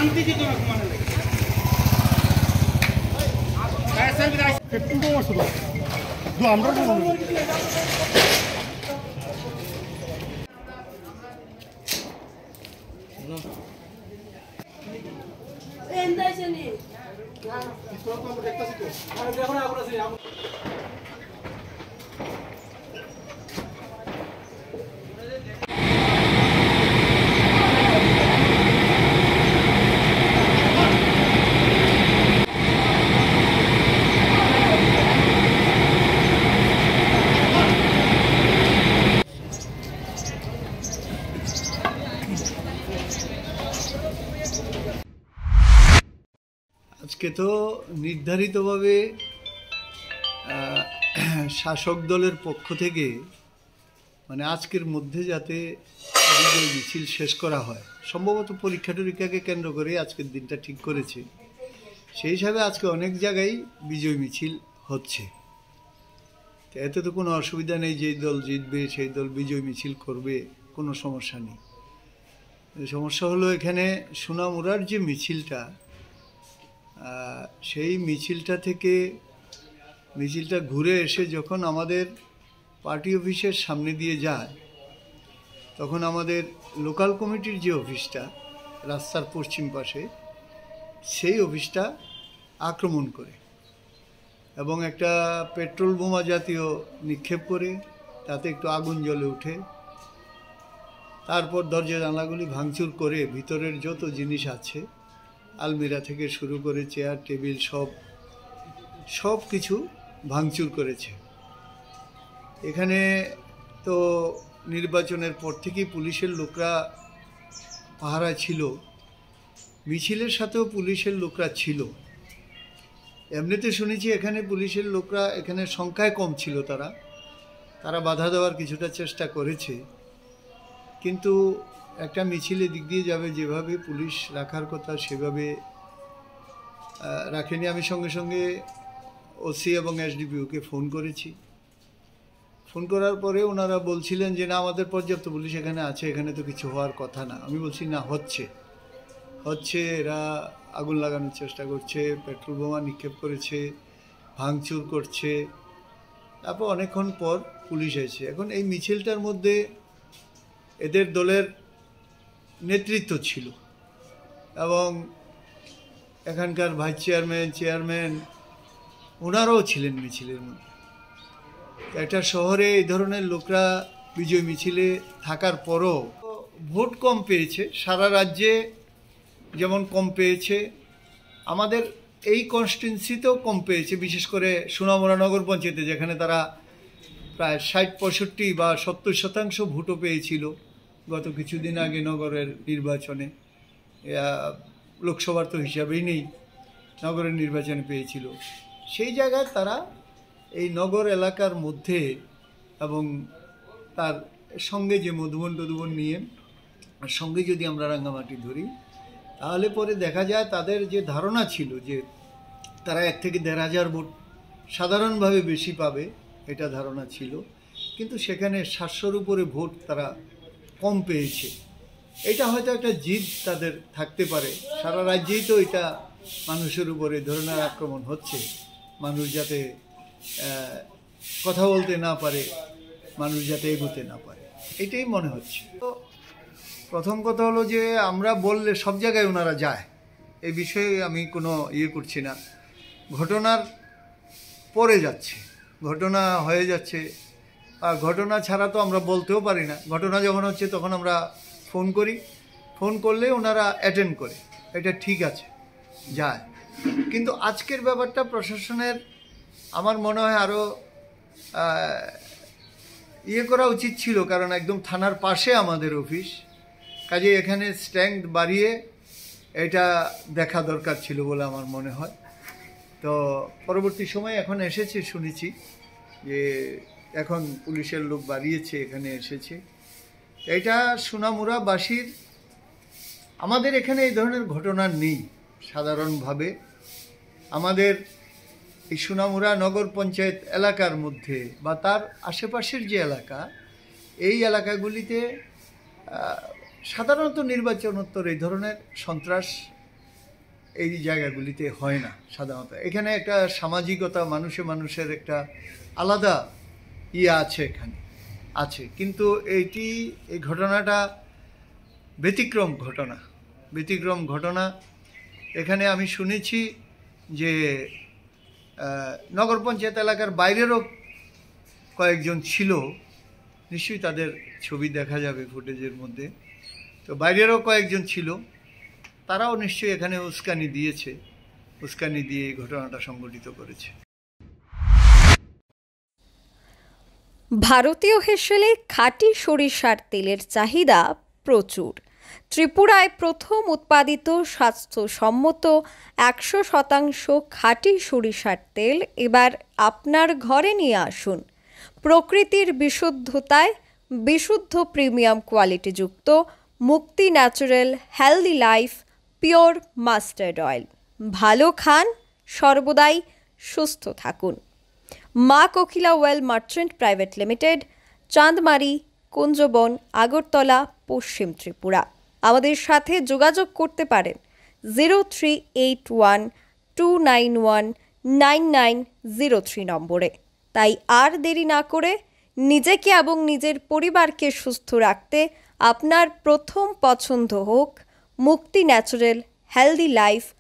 শান্তি চেতনা কমানো লাগে আমরা আজকে তো নির্ধারিতভাবে শাসক দলের পক্ষ থেকে মানে আজকের মধ্যে যাতে বিজয় মিছিল শেষ করা হয়, সম্ভবত পরীক্ষা টরীক্ষাকে কেন্দ্র করে আজকের দিনটা ঠিক করেছে। সেই হিসাবে আজকে অনেক জায়গায় বিজয় মিছিল হচ্ছে। এতে তো কোনো অসুবিধা নেই, যেই দল জিতবে সেই দল বিজয় মিছিল করবে, কোনো সমস্যা নেই। সমস্যা হলো এখানে সোনামুড়ার যে মিছিলটা, সেই মিছিলটা ঘুরে এসে যখন আমাদের পার্টি অফিসের সামনে দিয়ে যায়, তখন আমাদের লোকাল কমিটির যে অফিসটা রাস্তার পশ্চিম পাশে, সেই অফিসটা আক্রমণ করে এবং একটা পেট্রোল বোমা জাতীয় নিক্ষেপ করে, তাতে একটু আগুন জ্বলে ওঠে। তারপর দরজা জানলাগুলি ভাঙচুর করে ভিতরের যত জিনিস আছে, আলমিরা থেকে শুরু করে চেয়ার টেবিল সব কিছু ভাঙচুর করেছে। এখানে তো নির্বাচনের পর থেকেই পুলিশের লোকরা পাহারা ছিল, মিছিলের সাথেও পুলিশের লোকরা ছিল। এমনিতে শুনেছি এখানে পুলিশের লোকরা এখানে সংখ্যায় কম ছিল, তারা বাধা দেওয়ার কিছুটা চেষ্টা করেছে, কিন্তু একটা মিছিলে দিক দিয়ে যাবে যেভাবে পুলিশ রাখার কথা সেভাবে রাখেনি। আমি সঙ্গে সঙ্গে ওসি এবং এসডিপিওকে ফোন করেছি। ফোন করার পরে ওনারা বলছিলেন যে না, আমাদের পর্যাপ্ত পুলিশ এখানে আছে, এখানে তো কিছু হওয়ার কথা না। আমি বলছি না, হচ্ছে এরা আগুন লাগানোর চেষ্টা করছে, পেট্রোল বোমা নিক্ষেপ করেছে, ভাঙচুর করছে। তারপর অনেকক্ষণ পর পুলিশ এসেছে। এখন এই মিছিলটার মধ্যে এদের দলের নেতৃত্ব ছিল এবং এখানকার ভাইস চেয়ারম্যান ওনারাও ছিলেন মিছিলের মধ্যে। একটা শহরে এই ধরনের লোকরা বিজয় মিছিলে থাকার পরও ভোট কম পেয়েছে, সারা রাজ্যে যেমন কম পেয়েছে, আমাদের এই কনস্টিটুয়েন্সিতেও কম পেয়েছে, বিশেষ করে সোনামুড়া নগর পঞ্চায়েতে, যেখানে তারা প্রায় 60-65 বা 70% ভোটও পেয়েছিল গত কিছুদিন আগে নগরের নির্বাচনে। লোকসভার তো হিসাবেই নেই, নগরের নির্বাচনে পেয়েছিল। সেই জায়গায় তারা এই নগর এলাকার মধ্যে এবং তার সঙ্গে যে মধুবন নিয়ে আর সঙ্গে যদি আমরা রাঙ্গামাটি ধরি, তাহলে পরে দেখা যায় তাদের যে ধারণা ছিল যে তারা 1 থেকে 1,500 ভোট সাধারণভাবে বেশি পাবে, এটা ধারণা ছিল, কিন্তু সেখানে 700-র উপরে ভোট তারা কম পেয়েছে। এটা হয়তো একটা জিদ তাদের থাকতে পারে। সারা রাজ্যেই তো এটা মানুষের উপরে ধরনের আক্রমণ হচ্ছে, মানুষ যাতে কথা বলতে না পারে, মানুষ যাতে এগোতে না পারে, এটাই মনে হচ্ছে। তো প্রথম কথা হলো যে আমরা বললে সব জায়গায় ওনারা যায়, এই বিষয়ে আমি কোনো করছি না। ঘটনার পরে যাচ্ছে, ঘটনা হয়ে যাচ্ছে, আর ঘটনা ছাড়া তো আমরা বলতেও পারি না। ঘটনা যখন হচ্ছে তখন আমরা ফোন করি, ফোন করলে ওনারা অ্যাটেন্ড করে, এটা ঠিক আছে, যায়। কিন্তু আজকের ব্যাপারটা প্রশাসনের আমার মনে হয় আরও করা উচিত ছিল, কারণ একদম থানার পাশে আমাদের অফিস, কাজে এখানে স্ট্যান্ড বাড়িয়ে এটা দেখা দরকার ছিল বলে আমার মনে হয়। তো পরবর্তী সময় এখন এসেছে, শুনেছি যে এখন পুলিশের লোক বাড়িয়েছে, এখানে এসেছে। এটা সোনামুড়াবাসীর, আমাদের এখানে এই ধরনের ঘটনা নেই সাধারণভাবে। আমাদের এই সোনামুড়া নগর পঞ্চায়েত এলাকার মধ্যে বা তার আশেপাশের যে এলাকা, এই এলাকাগুলিতে সাধারণত নির্বাচনোত্তর এই ধরনের সন্ত্রাস এই জায়গাগুলিতে হয় না সাধারণত। এখানে একটা সামাজিকতা, মানুষের একটা আলাদা আছে এখানে আছে, কিন্তু এই ঘটনাটা ব্যতিক্রম ঘটনা। এখানে আমি শুনেছি যে নগর পঞ্চায়েত এলাকার বাইরেরও কয়েকজন ছিল, নিশ্চয়ই তাদের ছবি দেখা যাবে ফুটেজের মধ্যে। তো বাইরেরও কয়েকজন ছিল, তারাও নিশ্চয়ই এখানে উস্কানি দিয়ে এই ঘটনাটা সংঘটিত করেছে। ভারতীয় হেসেলে খাঁটি সরিষার তেলের চাহিদা প্রচুর। ত্রিপুরায় প্রথম উৎপাদিত স্বাস্থ্যসম্মত 100% খাঁটি সরিষার তেল এবার আপনার ঘরে নিয়ে আসুন। প্রকৃতির বিশুদ্ধতায় বিশুদ্ধ প্রিমিয়াম কোয়ালিটিযুক্ত মুক্তি natural healthy life pure mustard oil. ভালো খান, সর্বদাই সুস্থ থাকুন। মা Kokila oil merchant private limited, Chandmari, Kunjaban, Agartala, পশ্চিম ত্রিপুরা। আমাদের সাথে যোগাযোগ করতে পারেন 038129199903 নম্বরে। তাই আর দেরি না করে নিজেকে এবং নিজের পরিবারকে সুস্থ রাখতে আপনার প্রথম পছন্দ হোক মুক্তি ন্যাচারাল হেলদি লাইফ